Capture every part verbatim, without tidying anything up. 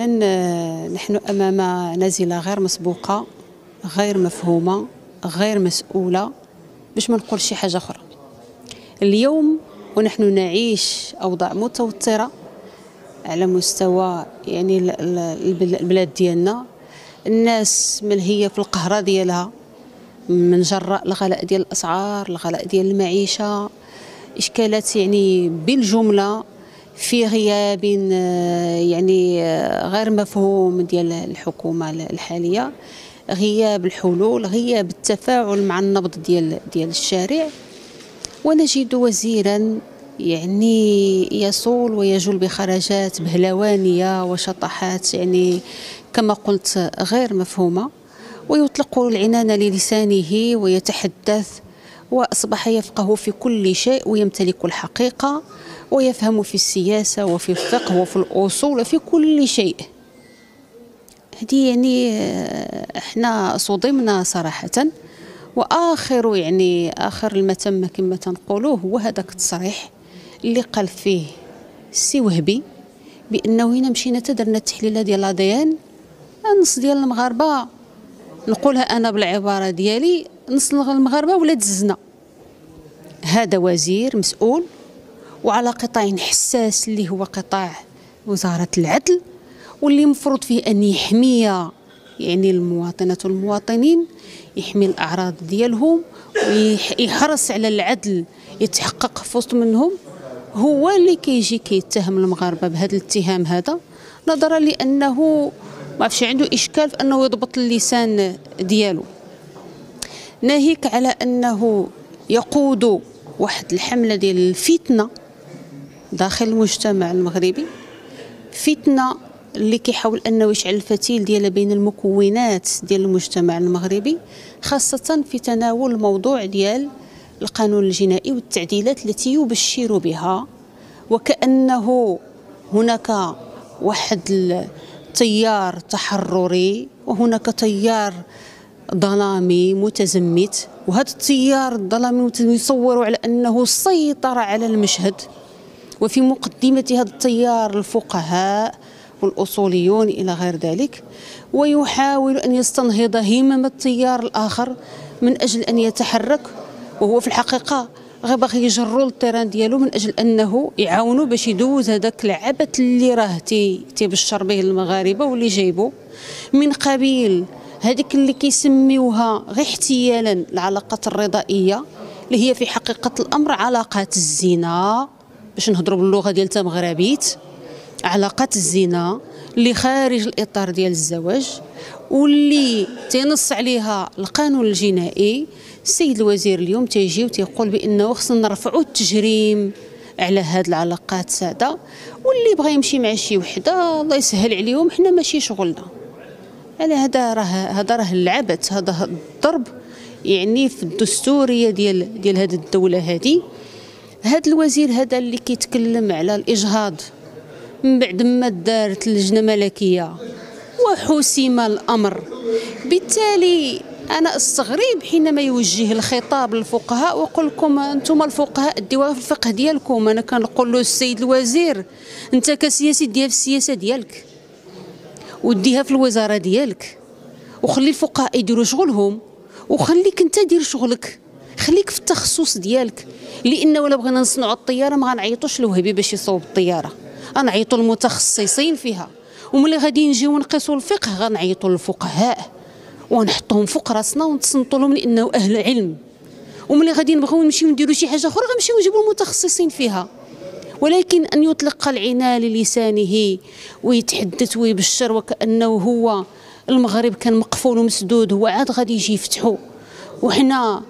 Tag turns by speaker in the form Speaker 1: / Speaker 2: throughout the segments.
Speaker 1: نحن أمام نازلة غير مسبوقة، غير مفهومة، غير مسؤولة، باش ما نقول شي حاجة أخرى. اليوم ونحن نعيش أوضاع متوترة على مستوى يعني البلاد ديالنا، الناس ملهية في القهرة ديالها من جراء الغلاء ديال الأسعار، الغلاء ديال المعيشة، إشكالات يعني بالجملة في غياب يعني غير مفهوم ديال الحكومة الحالية، غياب الحلول، غياب التفاعل مع النبض ديال ديال الشارع. ونجد وزيرا يعني يصول ويجول بخرجات بهلوانية وشطحات يعني كما قلت غير مفهومة، ويطلق العنان للسانه ويتحدث، وأصبح يفقه في كل شيء ويمتلك الحقيقة ويفهم في السياسة وفي الفقه وفي الأصول وفي كل شيء. هذه يعني احنا صدمنا صراحة. وآخر يعني آخر المتم كما تنقولوه هو هذاك التصريح اللي قال فيه السي وهبي بأنه هنا مشينا تدرنا التحليلة ديال الأديان، النص ديال المغاربة، نقولها أنا بالعبارة ديالي، نص المغاربة ولاد الزنا. هذا وزير مسؤول وعلى قطاع حساس اللي هو قطاع وزارة العدل، واللي مفروض فيه أن يحمي يعني المواطنات والمواطنين، يحمي الأعراض ديالهم ويحرص على العدل يتحقق في وسط منهم. هو اللي كيجي كيتهم المغاربة بهذا الاتهام هذا، نظرا لأنه ما عرفش عنده إشكال في أنه يضبط اللسان ديالو، ناهيك على أنه يقود واحد الحملة ديال الفتنة داخل المجتمع المغربي، فتنة اللي كيحاول أنه يشعل الفتيل ديالها بين المكونات ديال المجتمع المغربي، خاصة في تناول الموضوع ديال القانون الجنائي والتعديلات التي يبشر بها، وكأنه هناك واحد تيار تحرري وهناك تيار ظلامي متزمت، وهذا التيار الظلامي المتزمت يصور على أنه سيطر على المشهد، وفي مقدمة هذا التيار الفقهاء والأصوليون إلى غير ذلك، ويحاول أن يستنهض همم التيار الآخر من أجل أن يتحرك، وهو في الحقيقة غير باغي يجروا التيران ديالو من أجل أنه يعاونوا باش يدوز هذاك العبث اللي راه تيبشر به المغاربة، واللي جايبو من قبيل هذيك اللي كيسميوها غير احتيالا العلاقات الرضائية، اللي هي في حقيقة الأمر علاقات الزنا، باش نهضروا باللغة ديال تمغربيت، علاقات الزنا اللي خارج الإطار ديال الزواج، واللي تنص عليها القانون الجنائي. السيد الوزير اليوم تيجي وتيقول بأنه خصنا نرفعوا التجريم على هاد العلاقات هذا، واللي بغى يمشي مع شي وحده الله يسهل عليهم، حنا ماشي شغلنا. يعني هذا راه هذا راه العبث، هذا الضرب يعني في الدستوريه ديال ديال هذه الدوله هذه. هذا الوزير هذا اللي كيتكلم على الإجهاض من بعد ما دارت اللجنة ملكية وحسم الأمر، بالتالي أنا استغرب حينما يوجه الخطاب للفقهاء ويقول لكم أنتم الفقهاء ديوها في الفقه ديالكم. أنا كنقول له السيد الوزير، أنت كسياسي ديها في السياسة ديالك وديها في الوزارة ديالك، وخلي الفقهاء يديروا شغلهم، وخليك أنت دير شغلك، خليك في التخصص ديالك. لأن ولا بغينا نصنعوا الطيارة ما غنعيطوش لوهبي باش يصوب الطيارة، غنعيطوا المتخصصين فيها، وملي غادي نجيو نقيسوا الفقه غنعيطوا للفقهاء ونحطوهم فوق راسنا ونتصنتوا لهم لأنه أهل علم، وملي غادي نبغيو نمشيو نديروا شي حاجة أخرى غنمشيو نجيبوا المتخصصين فيها. ولكن أن يطلق العنان للسانه ويتحدث ويبشر وكأنه هو المغرب كان مقفول ومسدود، هو عاد غادي يجي يفتحوا، وحنا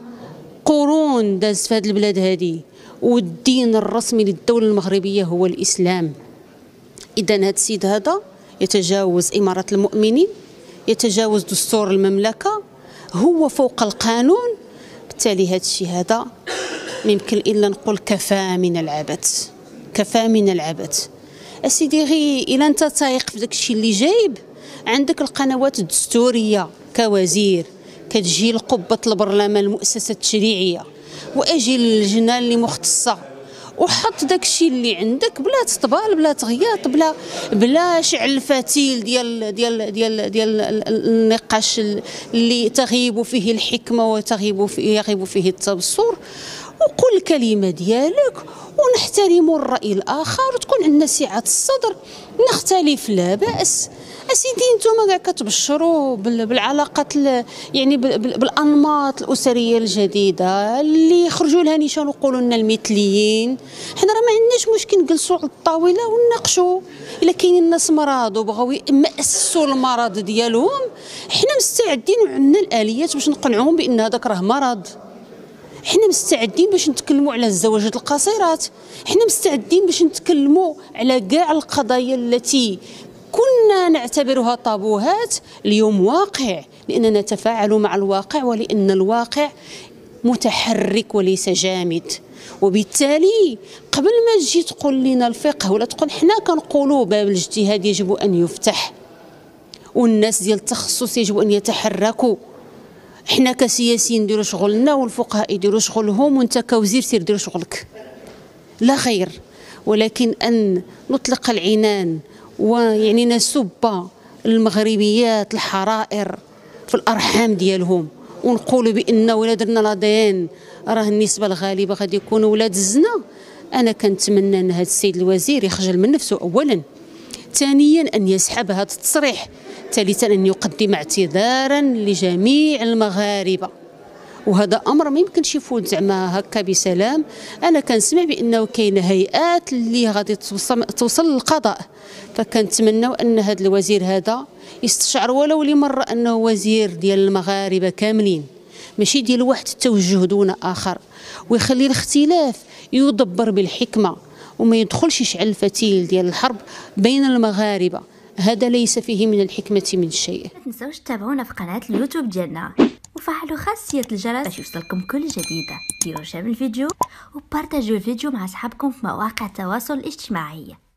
Speaker 1: قرون داز في هذه البلاد هذه، والدين الرسمي للدولة المغربية هو الإسلام. إذا هذا السيد هذا يتجاوز إمارة المؤمنين، يتجاوز دستور المملكة، هو فوق القانون. بالتالي هذا الشيء هذا ما يمكن إلا نقول كفى من العبث، كفى من العبث. أسيدي غي إلا أنت تايق في داك الشيء اللي جايب، عندك القنوات الدستورية كوزير، كتجي لقبة البرلمان المؤسسة التشريعية، وأجي للجنة اللي مختصة وحط داكشي اللي عندك بلا تطبال بلا تغياط بلا بلا شعل فتيل ديال ديال ديال ديال النقاش اللي تغيب فيه الحكمه وتغيب فيه يغيب فيه التبصر. وقول الكلمه ديالك ونحترم الراي الاخر وتكون عندنا سعه الصدر، نختلف لا باس. اسيدي نتوما كاع كتبشروا بالعلاقات يعني بالانماط الاسريه الجديده اللي يخرجوا لها نيشان ويقولوا لنا المثليين. حنا راه ما عندناش مشكل نجلسوا على الطاوله ونناقشوا. الا كاينين الناس مرض وبغاو يمأسسوا المرض ديالهم، حنا مستعدين وعندنا الاليات باش نقنعوهم بان هذاك راه مرض. حنا مستعدين باش نتكلموا على الزواجات القصيرات، حنا مستعدين باش نتكلموا على كاع القضايا التي كنا نعتبرها طابوهات اليوم واقع، لأننا نتفاعل مع الواقع ولأن الواقع متحرك وليس جامد. وبالتالي قبل ما تجي تقول لنا الفقه ولا تقول حنا كنقولوا باب الاجتهاد يجب أن يفتح والناس ديال التخصص يجب أن يتحركوا، حنا كسياسيين نديروا شغلنا والفقهاء يديروا شغلهم وانت كوزير سير دير شغلك لا خير. ولكن أن نطلق العنان ويعني نسب المغربيات الحرائر في الارحام ديالهم ونقولوا بان ولا درنا لادين راه النسبه الغالبه غادي يكونوا ولاد الزنا، انا كنتمنى ان هذا السيد الوزير يخجل من نفسه اولا، ثانيا ان يسحب هذا التصريح، ثالثا ان يقدم اعتذارا لجميع المغاربه. وهذا امر ما يمكنش يفوت زعما هكا بسلام. انا كنسمع بانه كاينه هيئات اللي غادي توصل للقضاء، فكنتمنوا ان هذا الوزير هذا يستشعر ولو لمره انه وزير ديال المغاربه كاملين ماشي ديال واحد التوجه دون اخر، ويخلي الاختلاف يدبر بالحكمه وما يدخلش يشعل الفتيل ديال الحرب بين المغاربه. هذا ليس فيه من الحكمه من شيء.
Speaker 2: ما تنساوش تتابعونا في قناه اليوتيوب ديالنا وفعلوا خاصية الجرس باش يوصلكم كل جديدة. ديروا شير الفيديو وبارتاجوا الفيديو مع اصحابكم في مواقع التواصل الاجتماعي.